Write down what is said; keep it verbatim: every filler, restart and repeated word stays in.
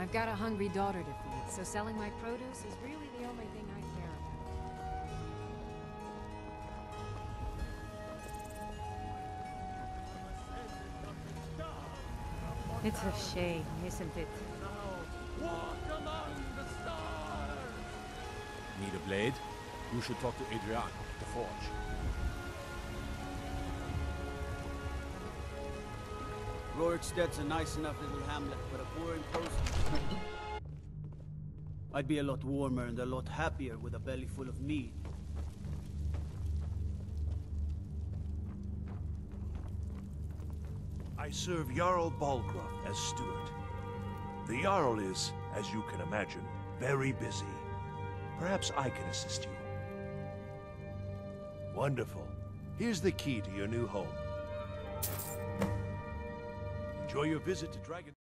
I've got a hungry daughter to feed, so selling my produce is really the only thing I care about. It's a shame, isn't it? Walk among the stars! Need a blade? You should talk to Adrian at the forge. Rorikstead's a nice enough little hamlet, but a boring coast. I'd be a lot warmer and a lot happier with a belly full of meat. I serve Jarl Balgruuf as steward. The Jarl is, as you can imagine, very busy. Perhaps I can assist you. Wonderful. Here's the key to your new home. Enjoy your visit to Dragon...